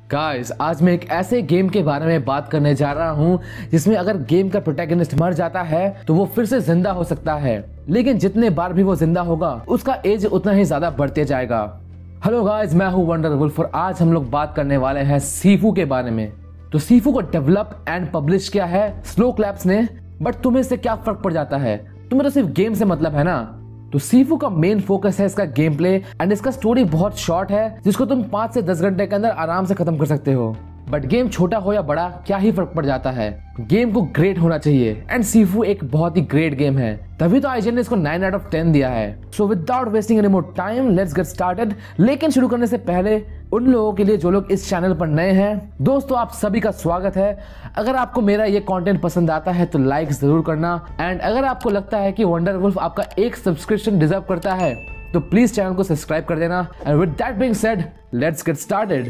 Guys, आज मैं एक ऐसे गेम के बारे में बात करने जा रहा हूँ जिसमें अगर गेम का प्रोटैगनिस्ट मर जाता है तो वो फिर से जिंदा हो सकता है, लेकिन जितने बार भी वो जिंदा होगा उसका एज उतना ही ज्यादा बढ़ते जाएगा। हेलो गाइस, मैं हूँ वंडर वुल्फ और आज हम लोग बात करने वाले हैं सीफू के बारे में। तो सीफू को डेवलप एंड पब्लिश किया है स्लो क्लैप्स ने, बट तुम्हें इससे क्या फर्क पड़ जाता है? तुम्हें तो सिर्फ गेम से मतलब है ना। तो सीफू का मेन फोकस है इसका गेम प्ले एंड इसका स्टोरी बहुत शॉर्ट है जिसको तुम 5 से 10 घंटे के अंदर आराम से खत्म कर सकते हो। बट गेम छोटा हो या बड़ा क्या ही फर्क पड़ जाता है, गेम को ग्रेट होना चाहिए एंड सीफू एक बहुत ही ग्रेट गेम है, तभी तो IGN ने इसको 9 out of 10 दिया है। So without wasting any more time let's get started. लेकिन शुरू करने से पहले उन लोगों के लिए जो लोग इस चैनल पर नए हैं, दोस्तों आप सभी का स्वागत है। अगर आपको मेरा ये कंटेंट पसंद आता है तो लाइक जरूर करना एंड अगर आपको लगता है कि वंडर वुल्फ आपका एक सब्सक्रिप्शन डिजर्व करता है तो प्लीज चैनल को सब्सक्राइब कर देना। And with that being said let's get started.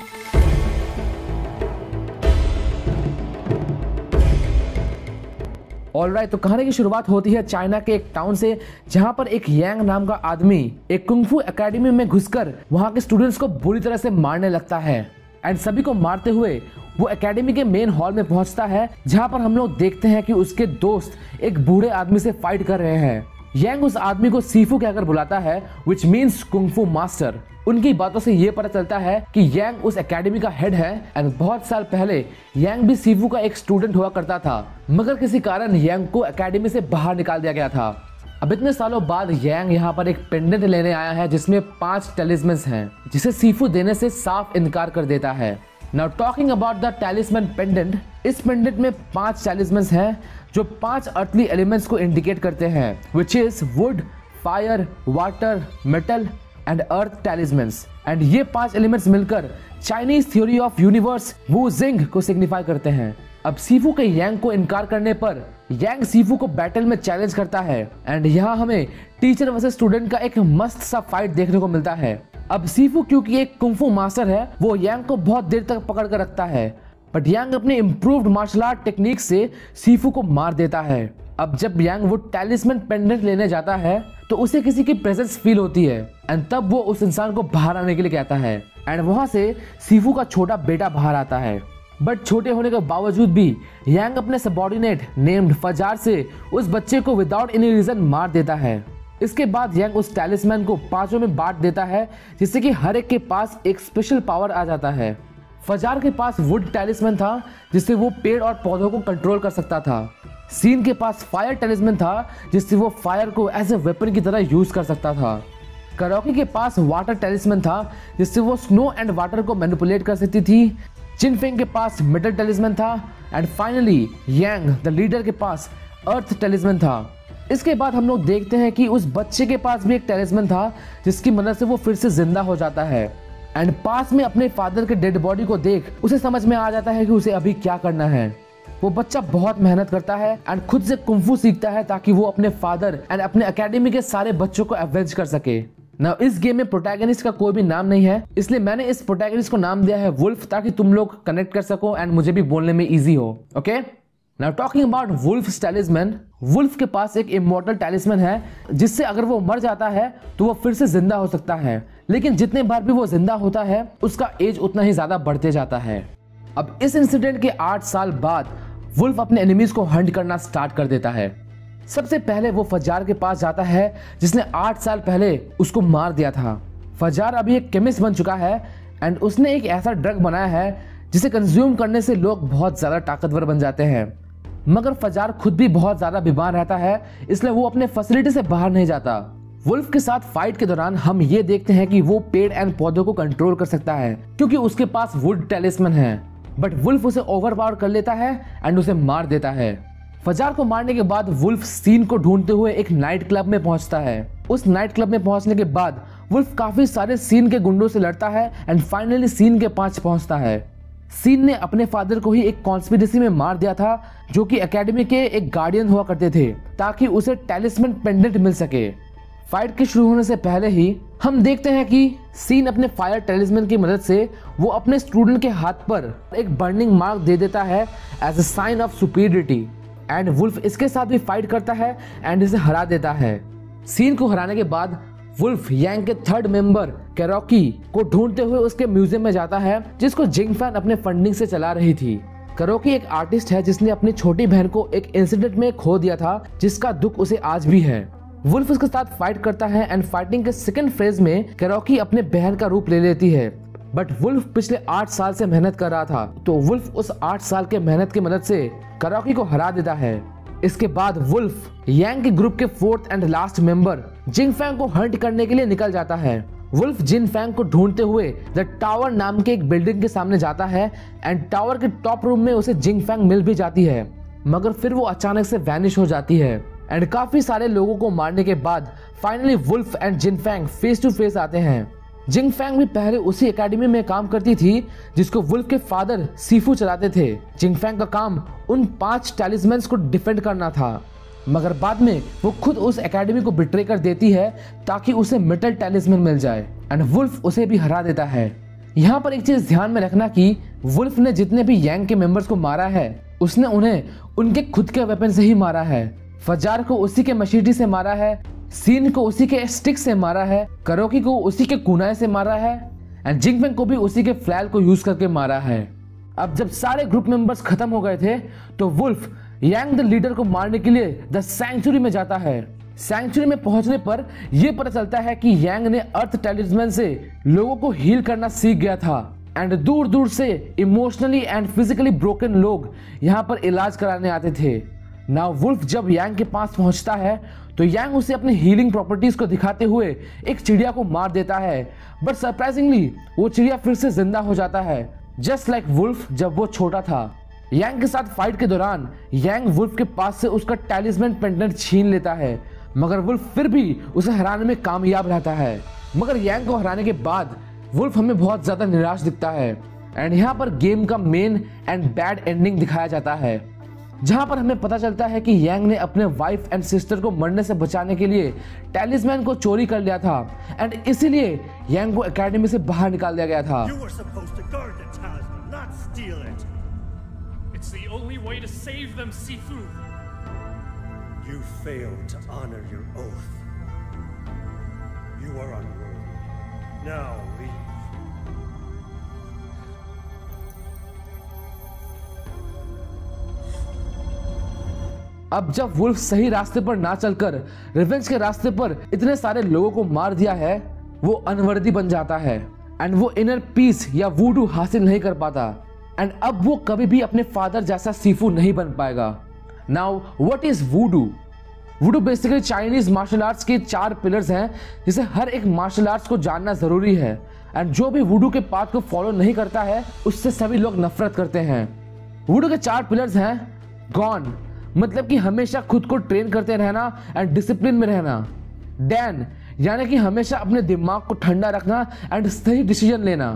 Alright, तो कहानी की शुरुआत होती है चाइना के एक टाउन से, जहां पर एक यांग नाम का आदमी एक कुंग-फू एकेडमी में घुसकर वहां के स्टूडेंट्स को बुरी तरह से मारने लगता है एंड सभी को मारते हुए वो एकेडमी के मेन हॉल में पहुंचता है, जहां पर हम लोग देखते हैं कि उसके दोस्त एक बूढ़े आदमी से फाइट कर रहे हैं। यांग उस आदमी को सीफू कहकर बुलाता है विच मीन्स कुंग-फू मास्टर। उनकी बातों से ये पता चलता है कि यांग उस एकेडमी का हेड है एंड बहुत साल पहले यांग भी सीफू का एक स्टूडेंट हुआ करता था, मगर किसी कारण यांग को एकेडमी से बाहर निकाल दिया गया था। अब इतने सालों बाद यांग यहाँ पर एक पेंडेंट लेने आया है जिसमें 5 टैलिस्मन्स हैं, जिसे सीफू देने से साफ इनकार कर देता है। Now talking about the talisman pendant, इस पेंडेंट में 5 टैलिस्मन्स हैं जो 5 अर्थली एलिमेंट्स को इंडिकेट करते हैं, which is wood, fire, water, metal and earth talismans. And ये 5 एलिमेंट्स मिलकर Chinese theory of universe Wu Xing को सिग्निफाई करते हैं। अब सीफू के यांग को इनकार करने पर यांग सीफू को बैटल में चैलेंज करता है एंड यहाँ हमें टीचर वर्सेस स्टूडेंट का एक मस्त सा फाइट देखने को मिलता है। अब सीफू क्योंकि एक कुंग-फू मास्टर है, वो यांग को बहुत देर तक पकड़ कर रखता है, बट यांग अपने इम्प्रूव्ड मार्शल आर्ट टेक्निक से सीफू को मार देता है। अब जब यांग वो टैलिस्मन पेंडेंट लेने जाता है तो उसे किसी की प्रेजेंस फील होती है एंड तब वो उस इंसान को बाहर आने के लिए कहता है एंड वहां से सीफू का छोटा बेटा बाहर आता है। बट छोटे होने के बावजूद भी यांग अपने सबऑर्डिनेट नेम्ड फजार से उस बच्चे को विदाउट एनी रीजन मार देता है। इसके बाद यांग उस टैलिस्मन को 5 में बांट देता है, जिससे कि हर एक के पास एक स्पेशल पावर आ जाता है। फजार के पास वुड टैलिस्मन था जिससे वो पेड़ और पौधों को कंट्रोल कर सकता था। सीन के पास फायर टैलिस्मन था जिससे वो फायर को एज ए वेपन की तरह यूज कर सकता था। कराओके के पास वाटर टैलिस्मन था जिससे वो स्नो एंड वाटर को मैनिपुलेट कर सकती थी। चिनफेंग के पास मेटल टैलिस्मन था and finally Yang the leader के पास अर्थ टैलिस्मन था। इसके बाद हम लोग देखते हैं कि उस बच्चे के पास भी एक टैलिस्मन था जिसकी मदद से वो फिर से जिंदा हो जाता है एंड पास में अपने फादर के डेड बॉडी को देख उसे समझ में आ जाता है कि उसे अभी क्या करना है। वो बच्चा बहुत मेहनत करता है एंड खुद से कुंग-फू सीखता है ताकि वो अपने फादर एंड अपने एकेडमी के सारे बच्चों को एवेंज कर सके। नाउ इस गेम में प्रोटैगनिस्ट का कोई भी नाम नहीं है, इसलिए मैंने इस प्रोटैगनिस्ट को नाम दिया है वुल्फ, ताकि तुम लोग कनेक्ट कर सको एंड मुझे भी बोलने में इजी हो। Okay, now talking about wolf talisman, wolf के पास एक इमॉर्टल टैलिस्मन है जिससे अगर वो मर जाता है तो वो फिर से जिंदा हो सकता है, लेकिन जितने बार भी वो जिंदा होता है उसका एज उतना ही ज्यादा बढ़ते जाता है। अब इस इंसिडेंट के 8 साल बाद वुल्फ अपने एनिमीज को हंट करना स्टार्ट कर देता है। सबसे पहले वो फजार के पास जाता है जिसने 8 साल पहले उसको मार दिया था। फजार अभी एक केमिस्ट बन चुका है एंड उसने एक ऐसा ड्रग बनाया है जिसे कंज्यूम करने से लोग बहुत ज्यादा ताकतवर बन जाते हैं, मगर फजार खुद भी बहुत ज्यादा बीमार रहता है, इसलिए वो अपने फैसिलिटी से बाहर नहीं जाता। वुल्फ के साथ फाइट के दौरान हम ये देखते हैं कि वो पेड़ एंड पौधों को कंट्रोल कर सकता है क्योंकि उसके पास वुड टैलिस्मन है, बट वुल्फ उसे ओवरपावर कर लेता है एंड उसे मार देता है। फजार को मारने के बाद वुल्फ सीन को ढूंढते हुए एक नाइट क्लब में पहुंचता है। उस नाइट क्लब में पहुंचने के बाद वुल्फ काफी सारे सीन के गुंडों से लड़ता है एंड फाइनली सीन के पास पहुंचता है। सीन ने अपने फादर को ही एक कॉन्स्पिरेसी में मार दिया था जो कि एकेडमी के एक गार्डियन हुआ करते थे, ताकि उसे टैलिस्मन पेंडेंट मिल सके। फाइट के शुरू होने से पहले ही हम देखते हैं कि सीन अपने फायर टैलिस्मन की मदद से वो अपने स्टूडेंट के हाथ पर एक बर्निंग मार्क दे देता है as a sign of superiority and wolf इसके साथ भी फाइट करता है एंड इसे हरा देता है। सीन को हराने के बाद वुल्फ यांग के थर्ड मेंबर कैरोकी को ढूंढते हुए उसके म्यूजियम में जाता है जिसको जिंग फैन अपने फंडिंग से चला रही थी। कैरोकी एक आर्टिस्ट है जिसने अपनी छोटी बहन को एक इंसिडेंट में खो दिया था जिसका दुख उसे आज भी है। वुल्फ उसके साथ फाइट करता है एंड फाइटिंग के सेकंड फेज में कैरोकी अपने बहन का रूप ले लेती है। बट वुल्फ पिछले 8 साल से मेहनत कर रहा था तो वुल्फ उस 8 साल के मेहनत की मदद से कैरोकी को हरा देता है। इसके बाद वुल्फ यांग के ग्रुप के fourth and last member Jing Fang को हंट करने के लिए निकल जाता है। वुल्फ जिन फैंग को ढूंढते हुए द टावर नाम के एक बिल्डिंग के सामने जाता है एंड टावर के टॉप रूम में उसे जिंग फैंग मिल भी जाती है, मगर फिर वो अचानक से वैनिश हो जाती है एंड काफी सारे लोगों को मारने के बाद finally wolf and Jin Fang face to face आते हैं। जिंग फैंग भी पहले उसी एकेडमी में काम करती थी जिसको वुल्फ के फादर सीफू चलाते थे। जिंग फैंग का काम उन 5 टैलिस्मैन्स को डिफेंड करना था, मगर बाद में वो खुद उस एकेडमी को बिट्रे कर देती है ताकि उसे मेटल टैलिस्मैन मिल जाए एंड वुल्फ उसे भी हरा देता है। यहाँ पर एक चीज ध्यान में रखना कि वुल्फ ने जितने भी यांग के मेंबर्स को मारा है उसने उन्हें उनके खुद के वेपन से ही मारा है। फजार को उसी के मशीटी से मारा है, सीन को उसी के स्टिक से मारा है, कैरोकी को उसी के कुनाए से मारा है एंड जिंग फैंग को भी उसी के फ्लैल को यूज करके मारा है। अब जब सारे ग्रुप मेंबर्स खत्म हो गए थे तो वुल्फ यांग द लीडर को मारने के लिए द सैंक्चुरी में जाता है। सैंक्चुरी में पहुंचने पर यह पता चलता है कि यांग ने अर्थ टैलिस्मैन से लोगों को हील करना सीख गया था एंड दूर दूर से इमोशनली एंड फिजिकली ब्रोकन लोग यहाँ पर इलाज कराने आते थे। नाउ वुल्फ जब यांग के पास पहुंचता है तो यांग उसे अपनी हीलिंग प्रॉपर्टीज को दिखाते हुए एक चिड़िया को मार देता है, बट सरप्राइजिंगली वो चिड़िया फिर से जिंदा हो जाता है जस्ट लाइक वुल्फ जब वो छोटा था। यांग के साथ फाइट के दौरान यांग वुल्फ के पास से उसका टैलिस्मैन पेंडेंट छीन लेता है, मगर वुल्फ फिर भी उसे हराने में कामयाब रहता है। मगर यांग को हराने के बाद वुल्फ हमें बहुत ज्यादा निराश दिखता है एंड यहाँ पर गेम का मेन एंड बैड एंडिंग दिखाया जाता है, जहां पर हमें पता चलता है कि यांग ने अपने वाइफ एंड सिस्टर को मरने से बचाने के लिए टैलिस्मैन को चोरी कर लिया था एंड इसीलिए यांग को एकेडमी से बाहर निकाल दिया गया था। You failed to honor your oath. You are unworthy. Now leave. अब जब वुल्फ सही रास्ते पर ना चलकर रिवेंज के रास्ते पर इतने सारे लोगों को मार दिया है, वो अनवर्दी बन जाता है एंड वो इनर पीस या वूडू हासिल नहीं कर पाता एंड अब वो कभी भी अपने फादर जैसा सीफू नहीं बन पाएगा। Now what is Wudu? Wudu basically Chinese martial arts के 4 पिलर्स हैं जिसे हर एक मार्शल आर्ट्स को जानना जरूरी है एंड जो भी वुडू के पाथ को फॉलो नहीं करता है उससे सभी लोग नफरत करते हैं। वुडू के 4 पिलर्स हैं गॉन, मतलब कि हमेशा खुद को ट्रेन करते रहना एंड डिसिप्लिन में रहना। डैन यानी कि हमेशा अपने दिमाग को ठंडा रखना एंड सही डिसीजन लेना।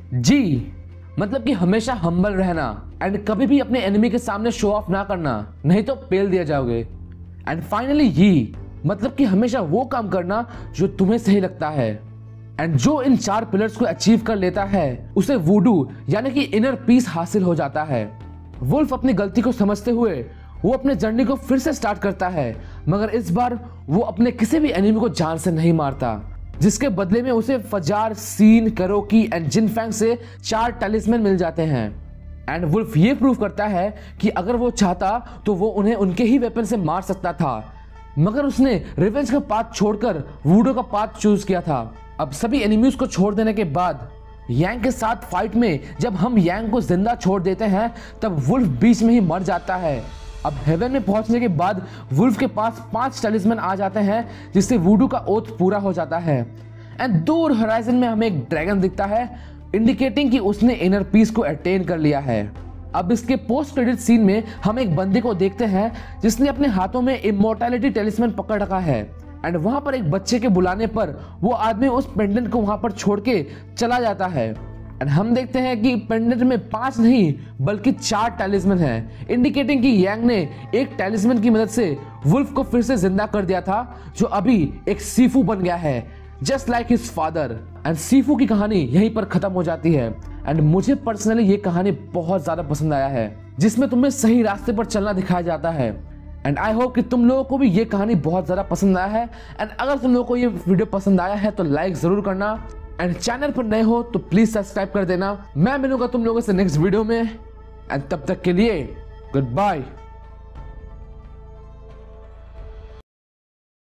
जी मतलब कि हमेशा हम्बल रहना एंड कभी भी अपने एनिमी के सामने शो ऑफ ना करना, नहीं तो पेल दिया जाओगे। एंड फाइनली यी मतलब कि हमेशा वो काम करना जो तुम्हें सही लगता है एंड जो इन 4 पिलर्स को अचीव कर लेता है उसे वुडू यानी कि इनर पीस हासिल हो जाता है। वुल्फ अपनी गलती को समझते हुए वो अपने जर्नी को फिर से स्टार्ट करता है, मगर इस बार वो अपने किसी भी एनिमी को जान से नहीं मारता, जिसके बदले में उसे फजार, सीन, कैरोकी एंड जिन फैंग से 4 टैलिस्मैन मिल जाते हैं। एंड वुल्फ ये प्रूव करता है कि अगर वो चाहता तो वो उन्हें उनके ही वेपन से मार सकता था, मगर उसने रिवेंज का पाथ छोड़कर वुडू का पाथ चूज किया था। अब सभी एनिमीज को छोड़ देने के बाद यांग के साथ फाइट में जब हम यांग को जिंदा छोड़ देते हैं तब वुल्फ बीच में ही मर जाता है। अब हेवन में पहुंचने के बाद वुल्फ के पास 5 टैलिस्मैन आ जाते हैं जिससे वुडू का ओथ पूरा हो जाता है एंड दूर होराइजन में हमें एक ड्रैगन दिखता है इंडिकेटिंग कि उसने इनर पीस को अटेन कर लिया है। अब इसके पोस्ट क्रेडिट सीन में हम एक बंदे को देखते हैं जिसने अपने हाथों में इमॉर्टैलिटी टैलिस्मैन पकड़ रखा है एंड वहां पर एक बच्चे के बुलाने पर वो आदमी उस पेंडेंट को वहां पर छोड़ के चला जाता है एंड हम देखते हैं कि पेंडेंट में 5 नहीं बल्कि 4 टैलिस्मैन हैं, इंडिकेटिंग कि यांग ने एक टैलिस्मैन की मदद से वुल्फ को फिर से जिंदा कर दिया था जो अभी एक सीफू बन गया है just like his father. And sifu की कहानी यहीं पर खत्म हो जाती है एंड मुझे पर्सनली ये कहानी बहुत ज्यादा पसंद आया है जिसमें तुम्हें सही रास्ते पर चलना दिखाया जाता है एंड आई होप कि तुम लोगों को भी ये कहानी बहुत ज़्यादा पसंद आया है। एंड अगर तुम लोगों को ये वीडियो पसंद आया है तो लाइक ज़रूर करना, एंड चैनल पर नए हो तो प्लीज़ सब्सक्राइब कर देना। मैं मिलूंगा तुम लोगों से नेक्स्ट वीडियो में, एंड तब तक के लिए गुड बाय।